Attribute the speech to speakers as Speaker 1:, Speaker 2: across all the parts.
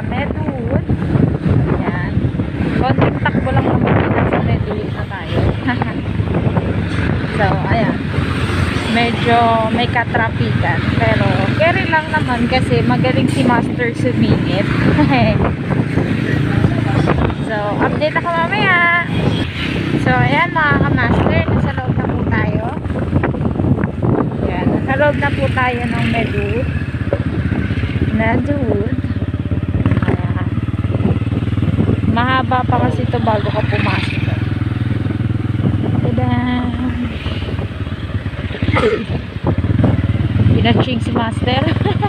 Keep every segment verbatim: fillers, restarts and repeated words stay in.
Speaker 1: sa Medwood. Ayan. Konting takbo lang naman nasa Medwood na tayo. So, ayan. Medyo may katrapikan. Pero, carry lang naman kasi magaling si Master sumingit. So, update ako mamaya. So, ayan mga ka-master. Nasa loob na po tayo. Ayan. Nasa loob na po tayo ng Medwood. Medwood. Ayan. Mahaba pa kasi ito bago ka pumasok. Tada! Pinaching si Master.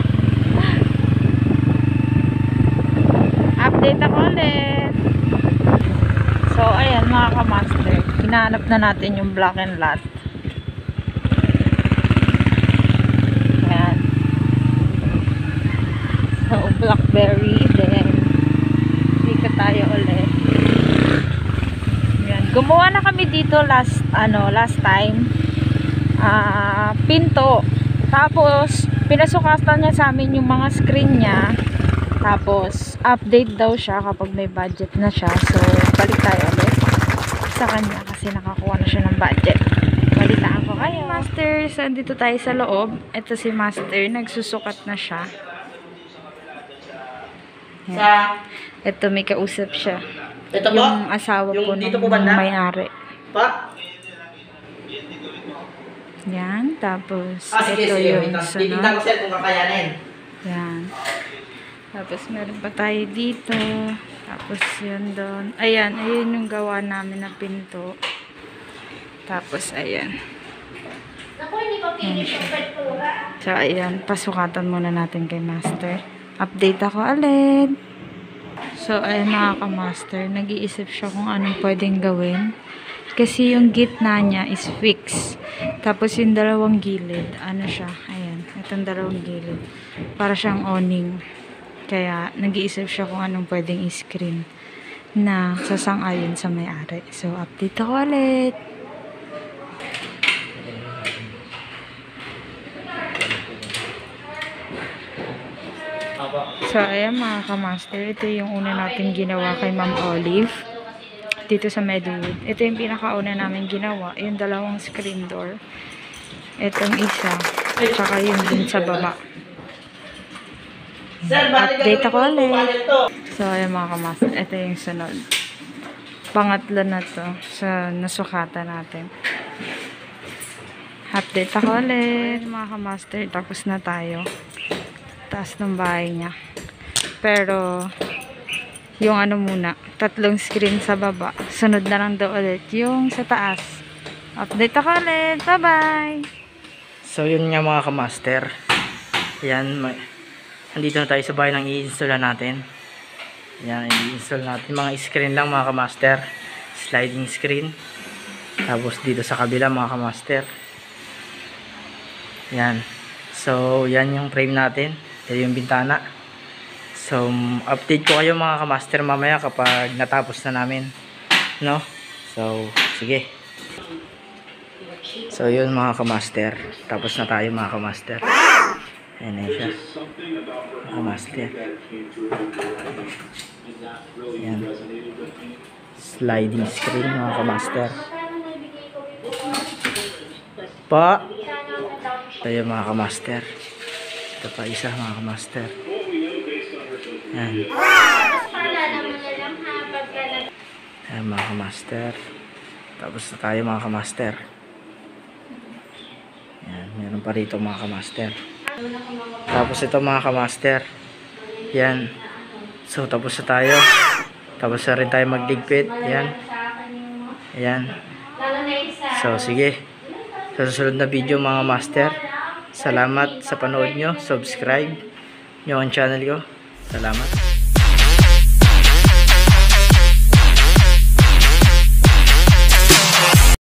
Speaker 1: Update ako ulit. So, ayan mga ka-master. Hinahanap na natin yung black and lot. Ayan. So, blackberry. Then, dito tayo ulit. Ayan. Gumawa na kami dito last, ano, last time. Uh, pinto. Tapos, pinasukatan niya sa amin yung mga screen niya. Tapos, update daw siya kapag may budget na siya. So, balik tayo ulit sa kanya kasi nakakuha na siya ng budget. Balitaan ko kayo. Master, so, dito tayo sa loob. Ito si Master. Nagsusukat na siya. Ayan. Ito, may kausap siya.
Speaker 2: Ito po?
Speaker 1: Yung asawa
Speaker 2: yung
Speaker 1: po
Speaker 2: dito
Speaker 1: ng
Speaker 2: po banda?
Speaker 1: may-ari.
Speaker 2: Pa?
Speaker 1: Yan. Tapos,
Speaker 2: Ah, sige,
Speaker 1: ito
Speaker 2: sige.
Speaker 1: yung
Speaker 2: Titignan
Speaker 1: sunod.
Speaker 2: ko sir kung kakayanin.
Speaker 1: Yan. Tapos, meron pa tayo dito. Tapos, yun doon. Ayan. Ayun yung gawa namin na pinto. Tapos, ayan. Ayan siya. So, ayan. Pasukatan muna natin kay Master. Update ako ulit. So, ayan mga ka-master. Nag-iisip siya kung anong pwedeng gawin. Kasi yung gitna niya is fix. Tapos yung dalawang gilid, ano siya, ayan, itong dalawang gilid. Para siyang awning. Kaya nag-iisip siya kung anong pwedeng i-screen na sasang-ayon sa may-ari. So, update ako ulit. So, ayan mga ka-master. Ito yung una natin ginawa kay Ma'am Olive. Dito sa Medwood. Ito yung pinakauna namin ginawa. Yung dalawang screen door. Itong isa. Tsaka yung dun sa baba. Update ako ulit. So, ayan mga ka-master. Ito yung sunod. Pangatlo na to sa nasukatan natin. Update ako ulit mga ka-master. Tapos na tayo. Taas ng bahay niya. Pero, yung ano muna, tatlong screen sa baba. Sunod na lang daw ulit yung sa taas. Update ako ulit. Bye-bye!
Speaker 2: So, yun nga mga ka-master. Yan. May, andito na tayo sa bahay nang i-install natin. Yan, i-install natin. Mga screen lang mga ka-master. Sliding screen. Tapos dito sa kabila mga ka-master. Yan. So, yan yung frame natin. Yan yung bintana. So, update ko kayo mga ka-master mamaya kapag natapos na namin. No? So, sige. So, yun mga ka-master. Tapos na tayo mga ka-master. Ayan na siya. Mga ka-master. Ayan. Sliding screen mga ka-master. Pa. Ito yung mga ka-master. Ito pa isa mga ka-master. Ayan. Ayan mga ka-master. Tapos na tayo mga ka-master. Ayan. Meron pa rito mga ka-master. Tapos ito mga ka-master. Ayan. So tapos na tayo. Tapos na rin tayo magligpit. Ayan. Ayan. So sige. Sa susunod na video mga master. Salamat sa panood nyo. Subscribe nyo ang channel ko. Salamat.